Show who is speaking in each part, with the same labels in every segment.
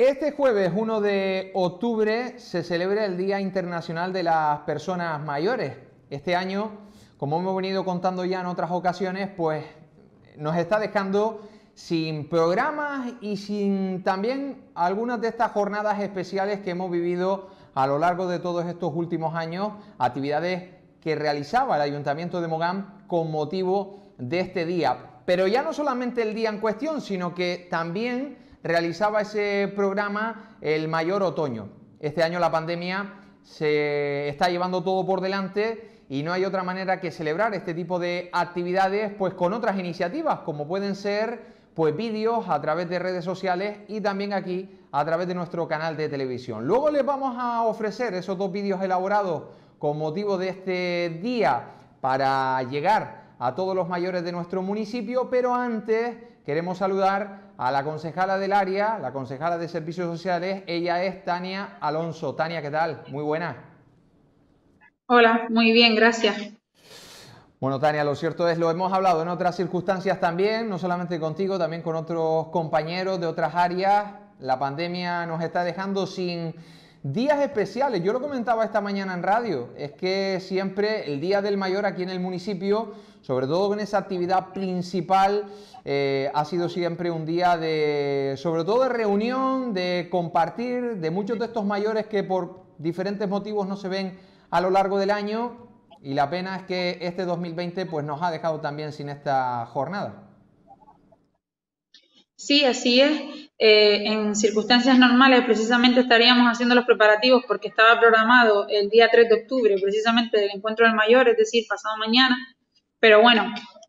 Speaker 1: Este jueves 1 de octubre se celebra el Día Internacional de las Personas Mayores. Este año, como hemos venido contando ya en otras ocasiones, pues nos está dejando sin programas y sin también algunas de estas jornadas especiales que hemos vivido a lo largo de todos estos últimos años, actividades que realizaba el Ayuntamiento de Mogán con motivo de este día. Pero ya no solamente el día en cuestión, sino que también realizaba ese programa el Mayor Otoño. Este año la pandemia se está llevando todo por delante y no hay otra manera que celebrar este tipo de actividades pues con otras iniciativas, como pueden ser pues vídeos a través de redes sociales y también aquí a través de nuestro canal de televisión. Luego les vamos a ofrecer esos dos vídeos elaborados con motivo de este día para llegar a todos los mayores de nuestro municipio, pero antes queremos saludar a la concejala del área, la concejala de Servicios Sociales. Ella es Tania Alonso. Tania, ¿qué tal? Muy buena.
Speaker 2: Hola, muy bien, gracias.
Speaker 1: Bueno, Tania, lo cierto es, lo hemos hablado en otras circunstancias también, no solamente contigo, también con otros compañeros de otras áreas. La pandemia nos está dejando sin días especiales. Yo lo comentaba esta mañana en radio, es que siempre el Día del Mayor aquí en el municipio, sobre todo con esa actividad principal, ha sido siempre un día de, sobre todo de reunión, de compartir, de muchos de estos mayores que por diferentes motivos no se ven a lo largo del año. Y la pena es que este 2020 pues, nos ha dejado también sin esta jornada.
Speaker 2: Sí, así es. En circunstancias normales precisamente estaríamos haciendo los preparativos porque estaba programado el día 3 de octubre, precisamente el encuentro del mayor, es decir, pasado mañana. Pero bueno,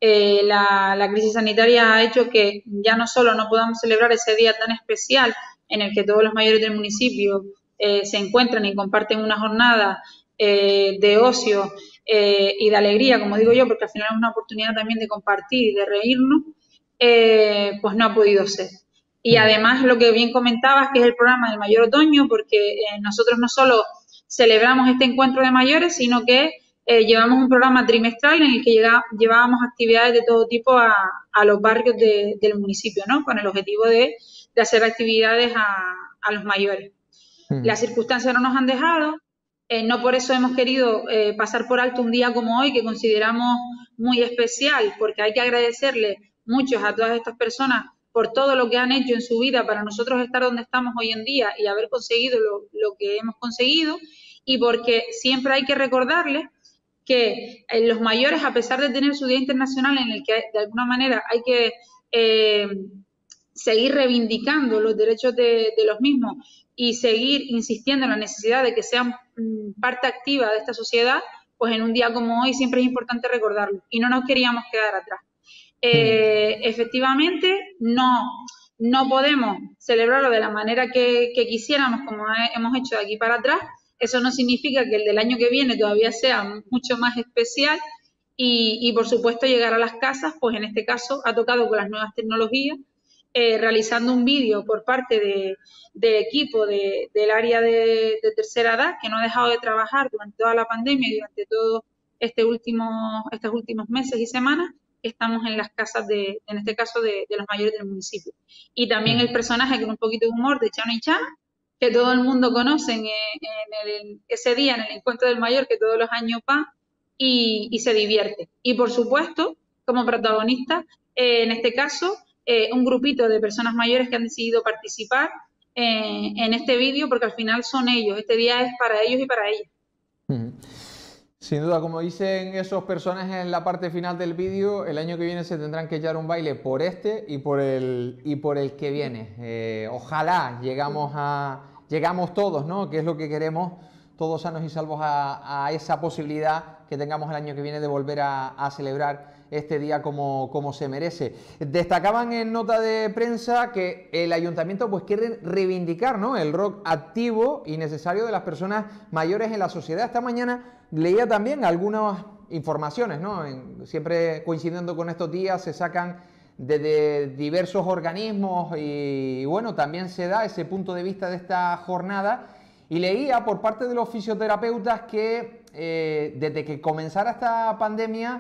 Speaker 2: la crisis sanitaria ha hecho que ya no solo no podamos celebrar ese día tan especial en el que todos los mayores del municipio se encuentran y comparten una jornada de ocio y de alegría, como digo yo, porque al final es una oportunidad también de compartir y de reírnos, pues no ha podido ser. Y además lo que bien comentabas, que es el programa del Mayor Otoño, porque nosotros no solo celebramos este encuentro de mayores, sino que llevamos un programa trimestral en el que llevábamos actividades de todo tipo a los barrios del municipio, ¿no? Con el objetivo de hacer actividades a los mayores. Las circunstancias no nos han dejado, no por eso hemos querido pasar por alto un día como hoy, que consideramos muy especial, porque hay que agradecerle mucho a todas estas personas por todo lo que han hecho en su vida para nosotros estar donde estamos hoy en día y haber conseguido lo que hemos conseguido, y porque siempre hay que recordarles que los mayores, a pesar de tener su Día Internacional en el que de alguna manera hay que seguir reivindicando los derechos de los mismos y seguir insistiendo en la necesidad de que sean parte activa de esta sociedad, pues en un día como hoy siempre es importante recordarlo y no nos queríamos quedar atrás. Efectivamente, no podemos celebrarlo de la manera que quisiéramos, como hemos hecho de aquí para atrás. Eso no significa que el del año que viene todavía sea mucho más especial y por supuesto llegar a las casas, pues en este caso ha tocado con las nuevas tecnologías, realizando un vídeo por parte del equipo del área de tercera edad, que no ha dejado de trabajar durante toda la pandemia y durante todos estos últimos meses y semanas. Estamos en las casas en este caso, de los mayores del municipio. Y también el personaje con un poquito de humor de Chano y Chana, que todo el mundo conoce ese día, en el encuentro del mayor, que todos los años va y se divierte. Y por supuesto, como protagonista, en este caso, un grupito de personas mayores que han decidido participar en este vídeo, porque al final son ellos, este día es para ellos y para ellas.
Speaker 1: Sin duda, como dicen esos personajes en la parte final del vídeo, el año que viene se tendrán que echar un baile por este y por el que viene. Ojalá llegamos todos, ¿no? Que es lo que queremos, todos sanos y salvos a esa posibilidad que tengamos el año que viene de volver a celebrar este día como se merece. Destacaban en nota de prensa que el ayuntamiento pues quiere reivindicar, ¿no?, el rol activo y necesario de las personas mayores en la sociedad. Esta mañana leía también algunas informaciones, ¿no? Siempre coincidiendo con estos días se sacan de diversos organismos y bueno, también se da ese punto de vista de esta jornada. Y leía por parte de los fisioterapeutas que desde que comenzara esta pandemia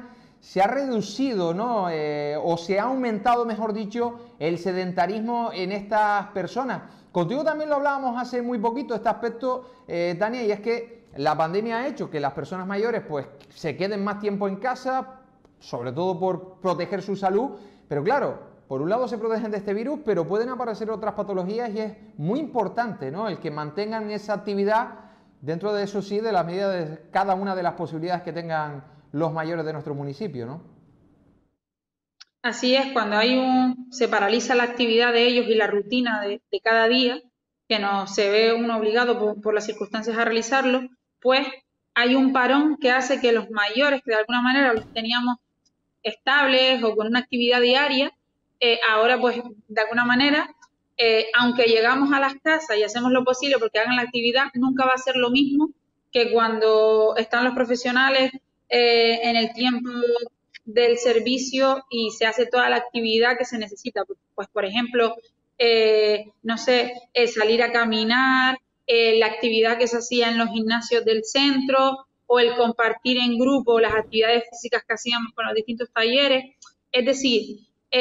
Speaker 1: se ha reducido, ¿no? O se ha aumentado, mejor dicho, el sedentarismo en estas personas. Contigo también lo hablábamos hace muy poquito, este aspecto, Tania, y es que la pandemia ha hecho que las personas mayores pues se queden más tiempo en casa, sobre todo por proteger su salud, pero claro, por un lado se protegen de este virus, pero pueden aparecer otras patologías y es muy importante, ¿no?, el que mantengan esa actividad dentro de eso sí, de la medida de cada una de las posibilidades que tengan los mayores de nuestro municipio, ¿no?
Speaker 2: Así es, cuando se paraliza la actividad de ellos y la rutina de cada día, que no se ve uno obligado por las circunstancias a realizarlo, pues hay un parón que hace que los mayores, que de alguna manera los teníamos estables o con una actividad diaria, ahora pues de alguna manera, aunque llegamos a las casas y hacemos lo posible porque hagan la actividad, nunca va a ser lo mismo que cuando están los profesionales en el tiempo del servicio y se hace toda la actividad que se necesita. Pues por ejemplo, no sé, salir a caminar, la actividad que se hacía en los gimnasios del centro, o el compartir en grupo las actividades físicas que hacíamos con los distintos talleres. Es decir,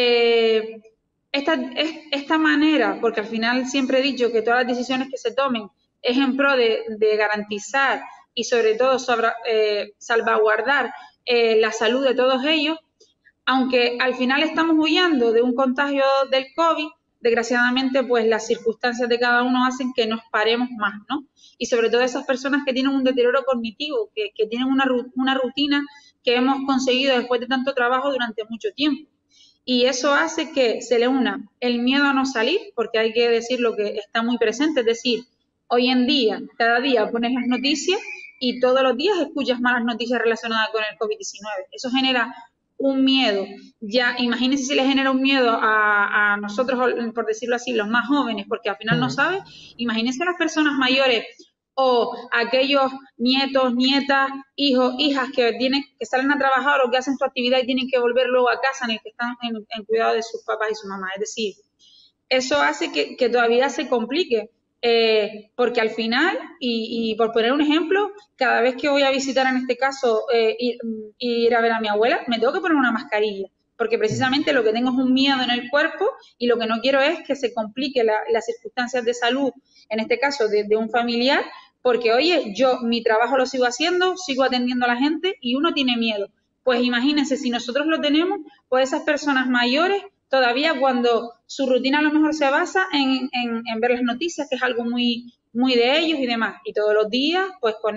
Speaker 2: esta manera, porque al final siempre he dicho que todas las decisiones que se tomen es en pro de garantizar y sobre todo salvaguardar la salud de todos ellos, aunque al final estamos huyendo de un contagio del COVID, desgraciadamente pues las circunstancias de cada uno hacen que nos paremos más, ¿no? Y sobre todo esas personas que tienen un deterioro cognitivo, que tienen una rutina que hemos conseguido después de tanto trabajo durante mucho tiempo. Y eso hace que se le una el miedo a no salir, porque hay que decir lo que está muy presente, es decir, hoy en día, cada día pones las noticias y todos los días escuchas malas noticias relacionadas con el COVID-19. Eso genera un miedo. Ya, imagínense si le genera un miedo a nosotros, por decirlo así, los más jóvenes, porque al final no sabe. Imagínense a las personas mayores o aquellos nietos, nietas, hijos, hijas que salen a trabajar o que hacen su actividad y tienen que volver luego a casa en el que están en cuidado de sus papás y su mamá. Es decir, eso hace que todavía se complique, porque al final, y por poner un ejemplo, cada vez que voy a visitar, en este caso, ir a ver a mi abuela, me tengo que poner una mascarilla, porque precisamente lo que tengo es un miedo en el cuerpo y lo que no quiero es que se complique las circunstancias de salud, en este caso de un familiar, porque oye, yo mi trabajo lo sigo haciendo, sigo atendiendo a la gente y uno tiene miedo. Pues imagínense, si nosotros lo tenemos, pues esas personas mayores todavía cuando su rutina a lo mejor se basa en ver las noticias, que es algo muy, muy de ellos y demás, y todos los días, pues con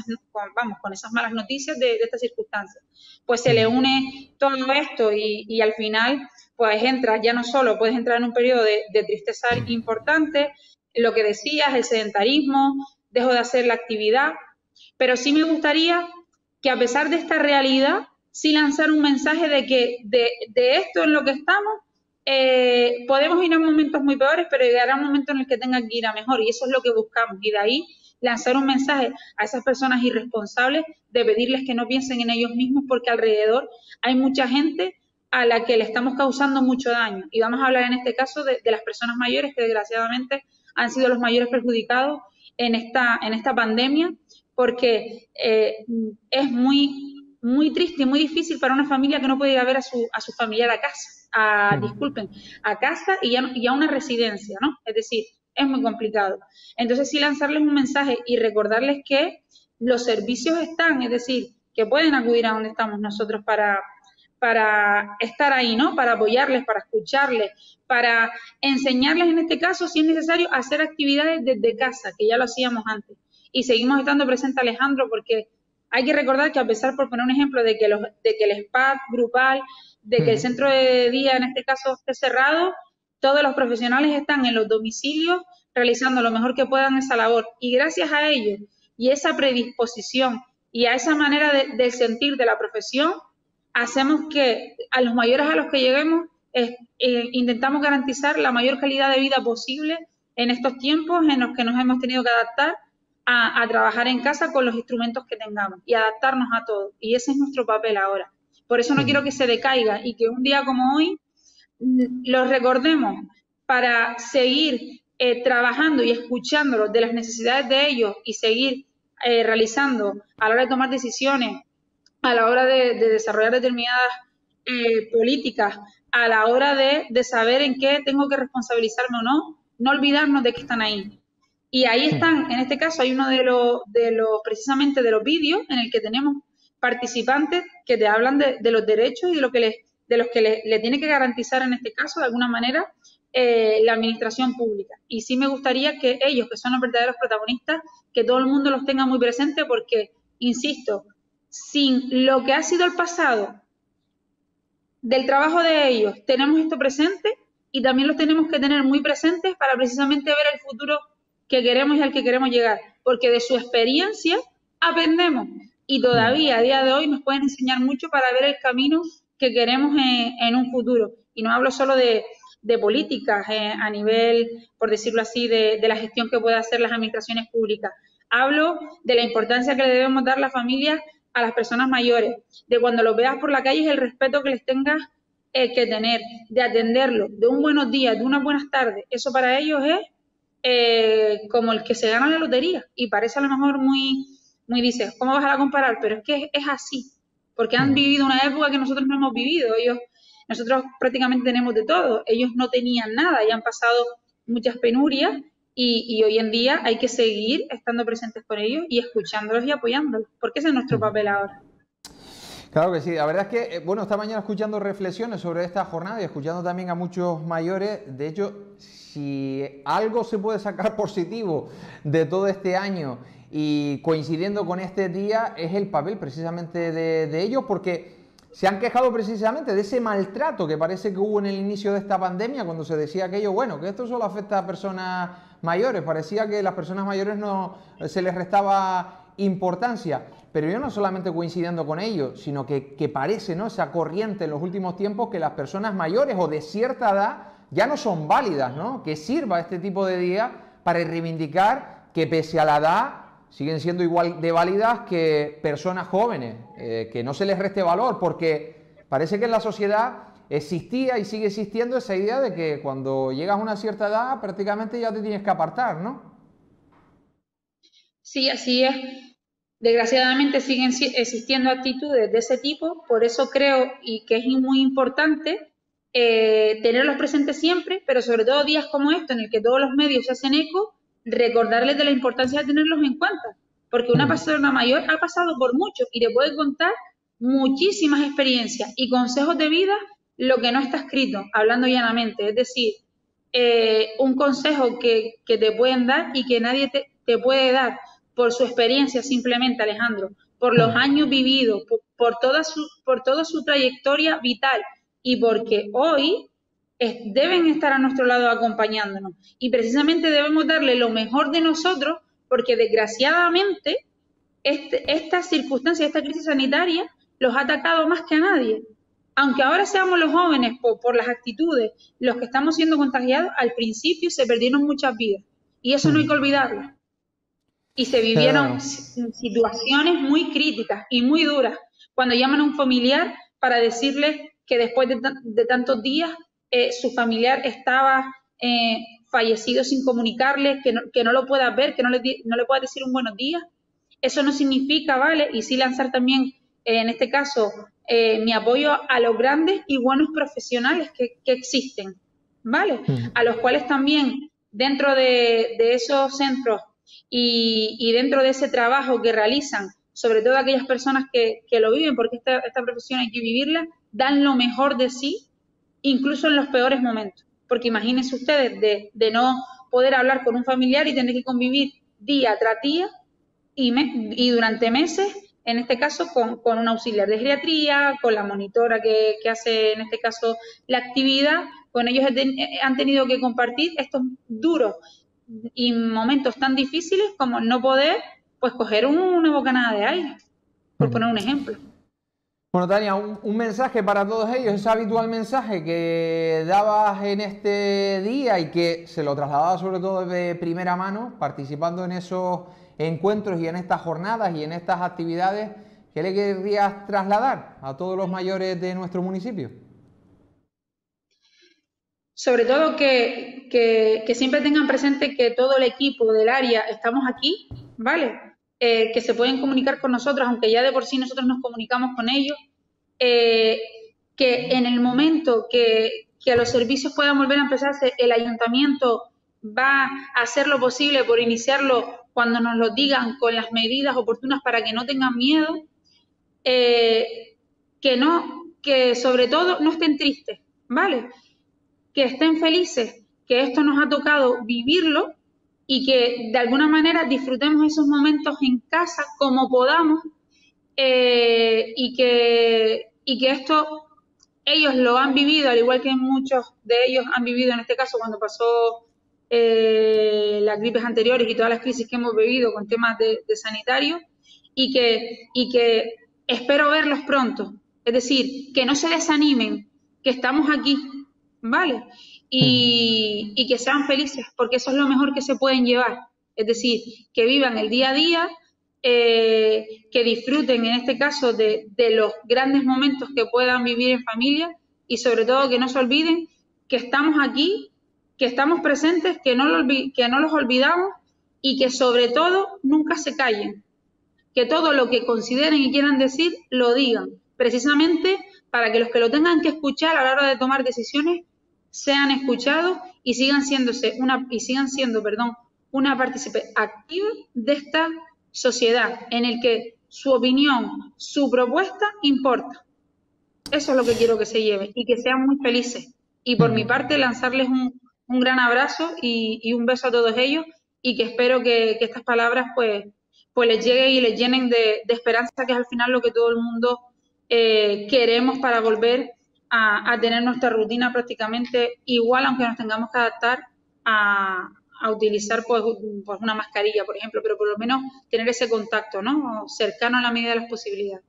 Speaker 2: esas malas noticias de estas circunstancias. Pues se le une todo esto y al final, pues ya no solo puedes entrar en un periodo de tristeza importante, lo que decías, el sedentarismo, dejo de hacer la actividad, pero sí me gustaría que a pesar de esta realidad, sí lanzar un mensaje de que de esto en lo que estamos, podemos ir a momentos muy peores, pero llegará un momento en el que tengan que ir a mejor, y eso es lo que buscamos, y de ahí lanzar un mensaje a esas personas irresponsables de pedirles que no piensen en ellos mismos, porque alrededor hay mucha gente a la que le estamos causando mucho daño, y vamos a hablar en este caso de las personas mayores, que desgraciadamente han sido los mayores perjudicados en esta pandemia, porque es muy triste y muy difícil para una familia que no puede ir a ver a su familiar a casa, disculpen, a casa y a una residencia, ¿no? Es decir, es muy complicado. Entonces sí lanzarles un mensaje y recordarles que los servicios están, es decir, que pueden acudir a donde estamos nosotros para estar ahí, ¿no? Para apoyarles, para escucharles, para enseñarles en este caso, si es necesario, a hacer actividades desde casa, que ya lo hacíamos antes. Y seguimos estando presente, Alejandro, porque hay que recordar que a pesar, por poner un ejemplo, de que el spa grupal, de que el centro de día, en este caso, esté cerrado, todos los profesionales están en los domicilios realizando lo mejor que puedan esa labor. Y gracias a ellos y esa predisposición y a esa manera de sentir de la profesión, hacemos que a los mayores a los que lleguemos intentamos garantizar la mayor calidad de vida posible en estos tiempos en los que nos hemos tenido que adaptar a trabajar en casa con los instrumentos que tengamos y adaptarnos a todo. Y ese es nuestro papel ahora. Por eso no quiero que se decaiga y que un día como hoy los recordemos para seguir trabajando y escuchándolos de las necesidades de ellos y seguir realizando a la hora de tomar decisiones a la hora de desarrollar determinadas políticas, a la hora de saber en qué tengo que responsabilizarme o no, no olvidarnos de que están ahí. Y ahí están, en este caso hay uno precisamente de los vídeos en el que tenemos participantes que te hablan de los derechos y de los que le tiene que garantizar en este caso de alguna manera la administración pública. Y sí me gustaría que ellos, que son los verdaderos protagonistas, que todo el mundo los tenga muy presente porque, insisto, sin lo que ha sido el pasado del trabajo de ellos, tenemos esto presente y también los tenemos que tener muy presentes para precisamente ver el futuro que queremos y al que queremos llegar, porque de su experiencia aprendemos y todavía a día de hoy nos pueden enseñar mucho para ver el camino que queremos en un futuro. Y no hablo solo de políticas a nivel, por decirlo así, de la gestión que pueden hacer las administraciones públicas. Hablo de la importancia que le debemos dar las familias a las personas mayores, de cuando los veas por la calle es el respeto que les tengas que tener, de atenderlos, de un buenos días, de unas buenas tardes. Eso para ellos es como el que se gana la lotería y parece a lo mejor muy dices, ¿cómo vas a comparar? Pero es que es así, porque han vivido una época que nosotros no hemos vivido. Nosotros prácticamente tenemos de todo, ellos no tenían nada y han pasado muchas penurias y hoy en día hay que seguir estando presentes con ellos y escuchándolos y apoyándolos, porque ese es nuestro papel ahora.
Speaker 1: Claro que sí, la verdad es que, bueno, esta mañana escuchando reflexiones sobre esta jornada y escuchando también a muchos mayores, de hecho, si algo se puede sacar positivo de todo este año y coincidiendo con este día, es el papel precisamente de ellos, porque se han quejado precisamente de ese maltrato que parece que hubo en el inicio de esta pandemia, cuando se decía aquello, bueno, que esto solo afecta a personas mayores, parecía que a las personas mayores no se les restaba importancia, pero yo no solamente coincidiendo con ellos, sino que parece, ¿no?, esa corriente en los últimos tiempos que las personas mayores o de cierta edad ya no son válidas, ¿no?, que sirva este tipo de día para reivindicar que pese a la edad siguen siendo igual de válidas que personas jóvenes, que no se les reste valor, porque parece que en la sociedad existía y sigue existiendo esa idea de que cuando llegas a una cierta edad prácticamente ya te tienes que apartar, ¿no?
Speaker 2: Sí, así es. Desgraciadamente siguen existiendo actitudes de ese tipo, por eso creo y que es muy importante tenerlos presentes siempre, pero sobre todo días como este en el que todos los medios se hacen eco, recordarles de la importancia de tenerlos en cuenta, porque una persona mayor ha pasado por mucho y te puede contar muchísimas experiencias y consejos de vida, lo que no está escrito, hablando llanamente, es decir, un consejo que te pueden dar y que nadie te puede dar por su experiencia simplemente, Alejandro, por los años vividos, por toda su trayectoria vital y porque hoy deben estar a nuestro lado acompañándonos. Y precisamente debemos darle lo mejor de nosotros porque desgraciadamente esta circunstancia, esta crisis sanitaria los ha atacado más que a nadie. Aunque ahora seamos los jóvenes por las actitudes los que estamos siendo contagiados, al principio se perdieron muchas vidas y eso no hay que olvidarlo y se vivieron
Speaker 1: Claro.
Speaker 2: situaciones muy críticas y muy duras. Cuando llaman a un familiar para decirle que después de tantos días su familiar estaba fallecido sin comunicarle, que no lo pueda ver, que no le pueda decir un buenos días, eso no significa, ¿vale? Y sí lanzar también, en este caso, mi apoyo a los grandes y buenos profesionales que existen, ¿vale? A los cuales también dentro de esos centros y dentro de ese trabajo que realizan, sobre todo aquellas personas que lo viven, porque esta profesión hay que vivirla, dan lo mejor de sí, incluso en los peores momentos. Porque imagínense ustedes de no poder hablar con un familiar y tener que convivir día tras día y durante meses, en este caso, con un auxiliar de geriatría, con la monitora que hace, en este caso, la actividad, con ellos han tenido que compartir estos duros y momentos tan difíciles como no poder, pues, coger una bocanada de aire, por poner un ejemplo.
Speaker 1: Bueno, Tania, un mensaje para todos ellos, ese habitual mensaje que dabas en este día y que se lo trasladabas sobre todo de primera mano, participando en esos encuentros y en estas jornadas y en estas actividades, ¿qué le querrías trasladar a todos los mayores de nuestro municipio?
Speaker 2: Sobre todo que siempre tengan presente que todo el equipo del área estamos aquí, ¿vale? que se pueden comunicar con nosotros, aunque ya de por sí nosotros nos comunicamos con ellos, que en el momento que los servicios puedan volver a empezarse, el ayuntamiento va a hacer lo posible por iniciarlo cuando nos lo digan con las medidas oportunas para que no tengan miedo, que sobre todo no estén tristes, ¿vale? Que estén felices, que esto nos ha tocado vivirlo y que de alguna manera disfrutemos esos momentos en casa como podamos, y que esto ellos lo han vivido, al igual que muchos de ellos han vivido en este caso cuando pasó las gripes anteriores y todas las crisis que hemos vivido con temas de sanitario, y que espero verlos pronto. Es decir, que no se desanimen, que estamos aquí, ¿vale? Y que sean felices, porque eso es lo mejor que se pueden llevar. Es decir, que vivan el día a día, que disfruten en este caso de los grandes momentos que puedan vivir en familia, y sobre todo que no se olviden que estamos aquí, que estamos presentes, que no los olvidamos, y que sobre todo nunca se callen, que todo lo que consideren y quieran decir lo digan, precisamente para que los que lo tengan que escuchar a la hora de tomar decisiones sean escuchados y sigan siendo, una partícipe activa de esta sociedad, en el que su opinión, su propuesta importa. Eso es lo que quiero que se lleven, y que sean muy felices. Y por mi parte, lanzarles un gran abrazo y un beso a todos ellos, y que espero que estas palabras pues les lleguen y les llenen de esperanza, que es al final lo que todo el mundo queremos para volver a tener nuestra rutina prácticamente igual, aunque nos tengamos que adaptar a utilizar pues una mascarilla, por ejemplo, pero por lo menos tener ese contacto, ¿no? Cercano a la medida de las posibilidades.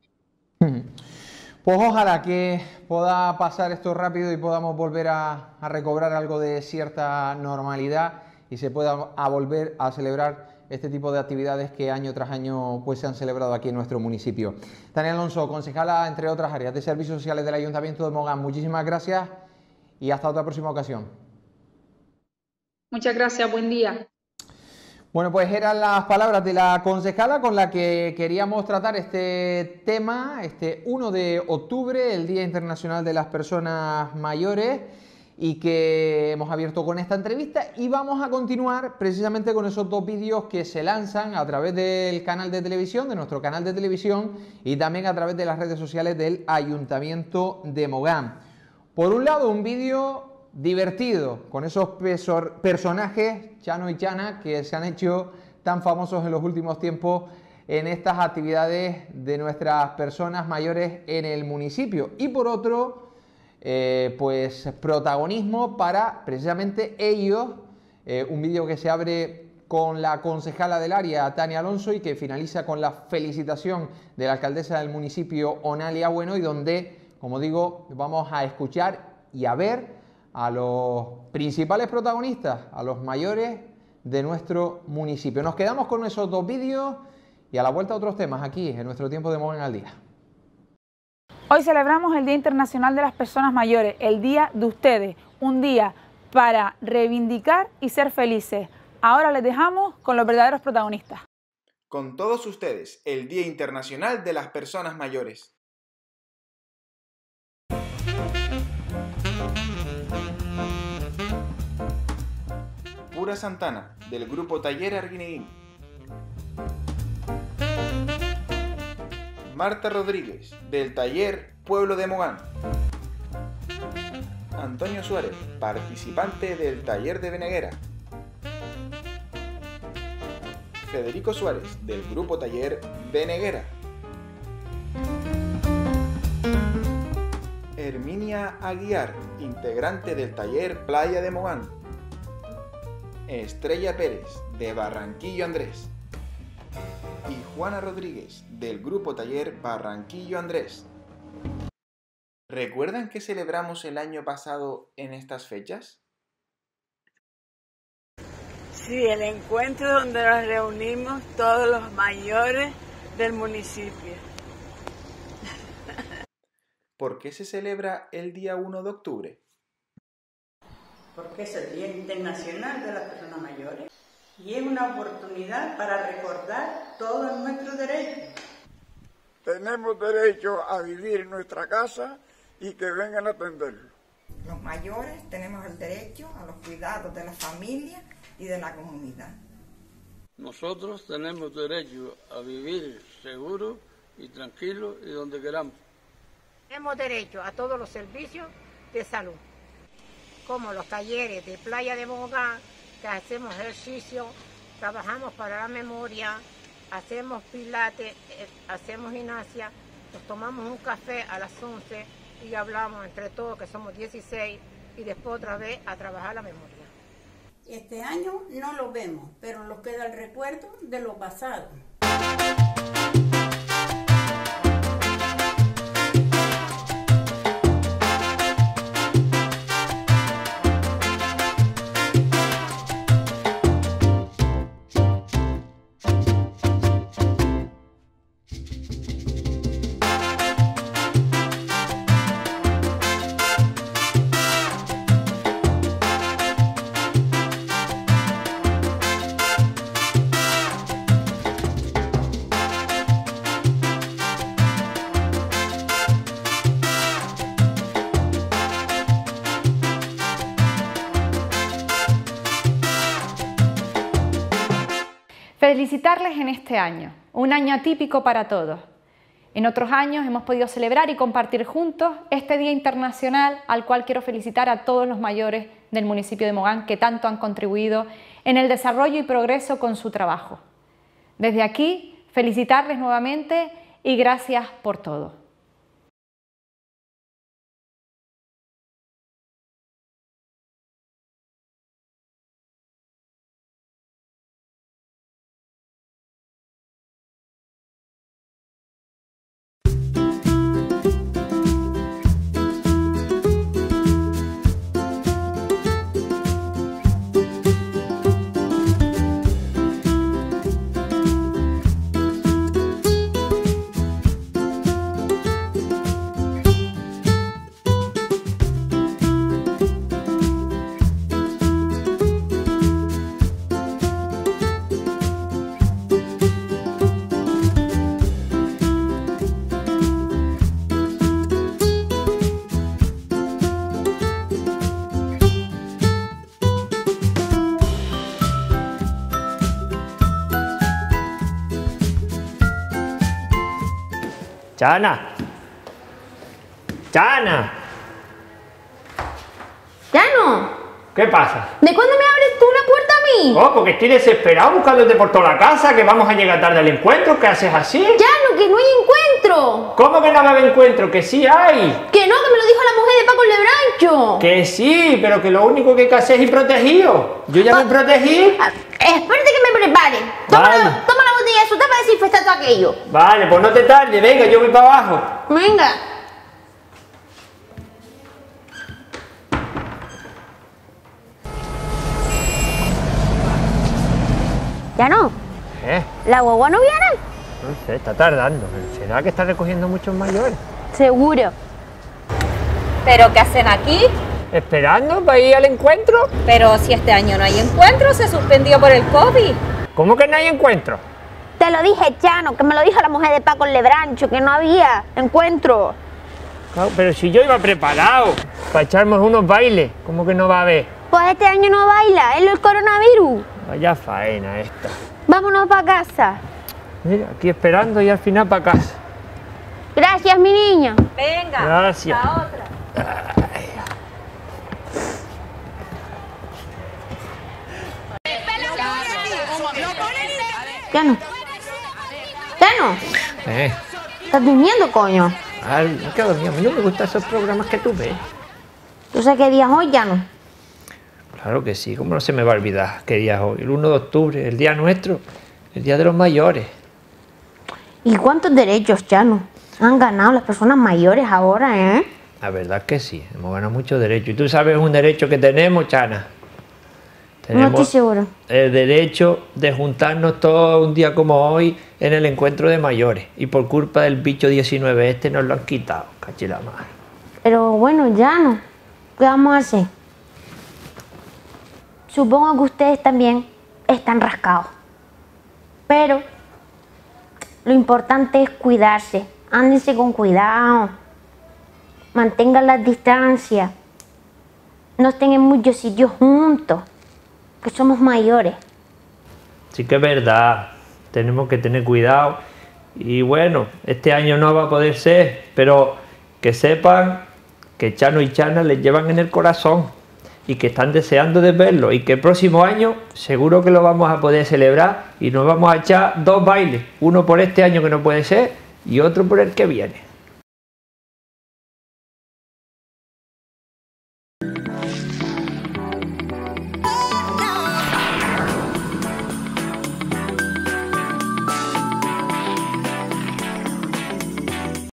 Speaker 1: Pues ojalá que pueda pasar esto rápido y podamos volver a recobrar algo de cierta normalidad y se pueda volver a celebrar este tipo de actividades que año tras año pues se han celebrado aquí en nuestro municipio. Tania Alonso, concejala entre otras áreas de Servicios Sociales del Ayuntamiento de Mogán, muchísimas gracias y hasta otra próxima ocasión.
Speaker 2: Muchas gracias, buen día.
Speaker 1: Bueno, pues eran las palabras de la concejala con la que queríamos tratar este tema, este 1 de octubre, el Día Internacional de las Personas Mayores, y que hemos abierto con esta entrevista, y vamos a continuar precisamente con esos dos vídeos que se lanzan a través del canal de televisión, de nuestro canal de televisión, y también a través de las redes sociales del Ayuntamiento de Mogán. Por un lado, un vídeo divertido, con esos personajes, Chano y Chana, que se han hecho tan famosos en los últimos tiempos en estas actividades de nuestras personas mayores en el municipio. Y por otro, pues protagonismo para precisamente ellos, un vídeo que se abre con la concejala del área, Tania Alonso, y que finaliza con la felicitación de la alcaldesa del municipio, Onalia Bueno, y donde, como digo, vamos a escuchar y a ver a los principales protagonistas, a los mayores de nuestro municipio. Nos quedamos con esos dos vídeos y a la vuelta a otros temas aquí en nuestro tiempo de Mogán al Día.
Speaker 3: Hoy celebramos el Día Internacional de las Personas Mayores, el día de ustedes, un día para reivindicar y ser felices. Ahora les dejamos con los verdaderos protagonistas.
Speaker 4: Con todos ustedes, el Día Internacional de las Personas Mayores. Pura Santana, del grupo Taller Arguineguín. Marta Rodríguez, del Taller Pueblo de Mogán. Antonio Suárez, participante del Taller de Beneguera. Federico Suárez, del grupo Taller Beneguera. Herminia Aguiar, integrante del Taller Playa de Mogán. Estrella Pérez, de Barranquillo Andrés. Y Juana Rodríguez, del grupo Taller Barranquillo Andrés. ¿Recuerdan qué celebramos el año pasado en estas fechas?
Speaker 5: Sí, el encuentro donde nos reunimos todos los mayores del municipio.
Speaker 4: ¿Por qué se celebra el día 1 de octubre?
Speaker 5: Porque es el Día Internacional de las Personas Mayores.
Speaker 6: y es una oportunidad para recordar todos nuestros derechos.
Speaker 7: Tenemos derecho a vivir en nuestra casa y que vengan a atenderlo.
Speaker 8: Los mayores tenemos el derecho a los cuidados de la familia y de la comunidad.
Speaker 9: Nosotros tenemos derecho a vivir seguro y tranquilo y donde queramos.
Speaker 10: Tenemos derecho a todos los servicios de salud, como los talleres de Playa de Mogán, que hacemos ejercicio, trabajamos para la memoria, hacemos pilates, hacemos gimnasia, nos tomamos un café a las 11 y hablamos entre todos, que somos 16, y después otra vez a trabajar la memoria.
Speaker 6: Este año no lo vemos, pero nos queda el recuerdo de lo pasado.
Speaker 11: Felicitarles en este año, un año atípico para todos. En otros años hemos podido celebrar y compartir juntos este Día Internacional, al cual quiero felicitar a todos los mayores del municipio de Mogán que tanto han contribuido en el desarrollo y progreso con su trabajo. Desde aquí, felicitarles nuevamente y gracias por todo.
Speaker 12: Chana. Chana.
Speaker 13: Llano.
Speaker 12: ¿Qué pasa?
Speaker 13: ¿De cuándo me abres tú la puerta a mí?
Speaker 12: Oh, porque estoy desesperado buscándote por toda la casa, que vamos a llegar tarde al encuentro. ¿Qué haces así?
Speaker 13: Llano, que no hay encuentro.
Speaker 12: ¿Cómo que no va a haber encuentro? Que sí hay.
Speaker 13: Que no, que me lo dijo la mujer de Paco Lebrancho.
Speaker 12: Que sí, pero que lo único que hay que hacer es ir protegido. Yo ya me protegí.
Speaker 13: Espérate que me prepare. Toma la botella de azúcar para desinfectar todo aquello.
Speaker 12: Vale, pues no te tardes, venga, yo voy para abajo.
Speaker 13: Venga. ¿Ya no? ¿La guagua no viene?
Speaker 12: No sé, está tardando. ¿Será que está recogiendo muchos mayores?
Speaker 13: Seguro.
Speaker 11: ¿Pero qué hacen aquí?
Speaker 12: ¿Esperando para ir al encuentro?
Speaker 11: Pero si este año no hay encuentro, se suspendió por el COVID.
Speaker 12: ¿Cómo que no hay encuentro?
Speaker 13: Te lo dije, Chano, que me lo dijo la mujer de Paco Lebrancho, que no había encuentro.
Speaker 12: No, pero si yo iba preparado para echarnos unos bailes, ¿cómo que no va a haber?
Speaker 13: Pues este año no baila, es el coronavirus.
Speaker 12: Vaya faena esta.
Speaker 13: Vámonos para casa.
Speaker 12: Mira, aquí esperando y al final para casa.
Speaker 13: Gracias, mi niña.
Speaker 11: Venga,
Speaker 12: gracias.
Speaker 11: la otra.
Speaker 12: Ay.
Speaker 13: Llano. Llano. ¿Estás durmiendo, coño?
Speaker 12: Ay, me quedo dormido. A mí no me gustan esos programas que tú ves.
Speaker 13: ¿Tú sabes qué día es hoy, Llano?
Speaker 12: Claro que sí, ¿cómo no se me va a olvidar qué día es hoy? El 1 de octubre, el día nuestro, el día de los mayores.
Speaker 13: ¿Y cuántos derechos, Llano, han ganado las personas mayores ahora, eh?
Speaker 12: La verdad es que sí, hemos ganado muchos derechos. ¿Y tú sabes un derecho que tenemos, Chana? Tenemos
Speaker 13: no estoy seguro.
Speaker 12: El derecho de juntarnos todos un día como hoy en el encuentro de mayores. Y por culpa del bicho 19 este nos lo han quitado, cachila madre.
Speaker 13: Pero bueno, Llano, ¿qué vamos a hacer? Supongo que ustedes también están rascados. Pero lo importante es cuidarse. Ándense con cuidado. Mantengan las distancias. No estén en muchos sitios juntos, que somos mayores.
Speaker 12: Sí que es verdad, tenemos que tener cuidado. Y bueno, este año no va a poder ser, pero que sepan que Chano y Chana les llevan en el corazón y que están deseando de verlo, y que el próximo año seguro que lo vamos a poder celebrar y nos vamos a echar 2 bailes, uno por este año que no puede ser y otro por el que viene.